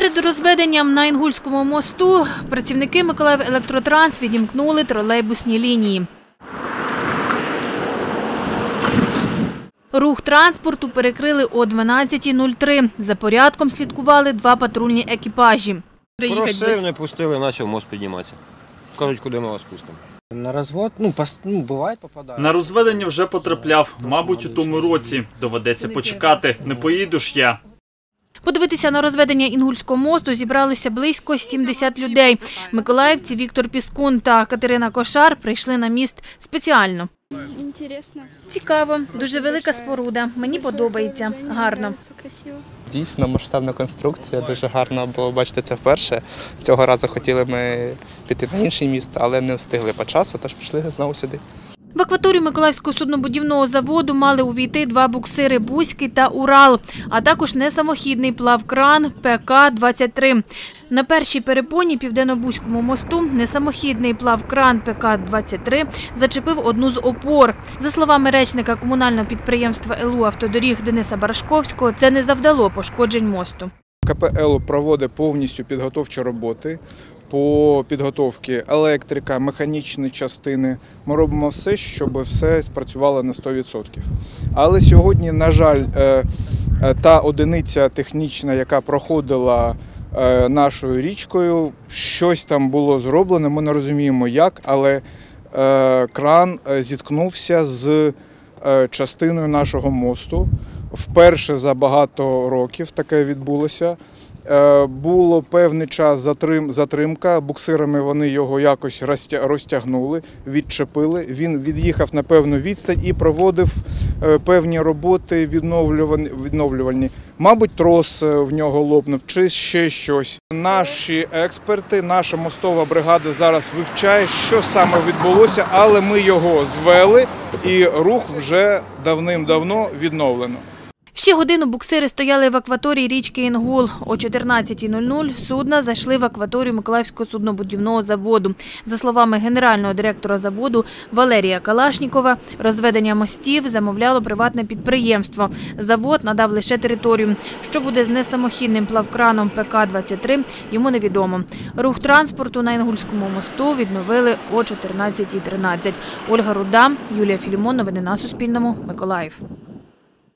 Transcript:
Перед розведенням на Інгульському мосту працівники «Миколаївелектротранс» відімкнули тролейбусні лінії. Рух транспорту перекрили о 12:03. За порядком слідкували 2 патрульні екіпажі. Просив, не пустили, почав мост підніматися. Кажуть, куди ми вас пустимо. На розвод, буває, попадає. На розведення вже потрапляв, мабуть, у тому році. Доведеться почекати, не поїду ж я. Подивитися на розведення Інгульського мосту зібралося близько 70 людей. Миколаївці Віктор Піскун та Катерина Кошар прийшли на міст спеціально. Цікаво, дуже велика споруда. Мені подобається. Гарно. Дійсно масштабна конструкція, дуже гарно було бачити це вперше. Цього разу хотіли ми піти на інший міст, але не встигли по часу, тож пішли знову сюди. В акваторію Миколаївського суднобудівного заводу мали увійти 2 буксири «Бузький» та «Урал», а також несамохідний плавкран ПК-23. На першій перепоні Південно-Бузькому мосту несамохідний плавкран ПК-23 зачепив одну з опор. За словами речника комунального підприємства ЛУ «Автодоріг» Дениса Барашковського, це не завдало пошкоджень мосту. КП «ЕЛУ» проводить повністю підготовчі роботи по підготовці електрика, механічні частини. Ми робимо все, щоб все спрацювало на 100%. Але сьогодні, на жаль, та одиниця технічна, яка проходила нашою річкою, щось там було зроблено, ми не розуміємо як, але кран зіткнувся з частиною нашого мосту. Вперше за багато років таке відбулося. Було певний час затримка, буксирами вони його якось розтягнули, відчепили. Він від'їхав на певну відстань і проводив певні роботи відновлювальні. Мабуть, трос в нього лопнув чи ще щось. Наші експерти, наша мостова бригада зараз вивчає, що саме відбулося, але ми його звели і рух вже давним-давно відновлено. Ще годину буксири стояли в акваторії річки Інгул. О 14:00 судна зайшли в акваторію Миколаївського суднобудівного заводу. За словами генерального директора заводу Валерія Калашнікова, розведення мостів замовляло приватне підприємство. Завод надав лише територію. Що буде з несамохідним плавкраном ПК-23, йому невідомо. Рух транспорту на Інгульському мосту відновили о 14:13. Ольга Руда, Юлія Філімон. Новини на Суспільному. Миколаїв.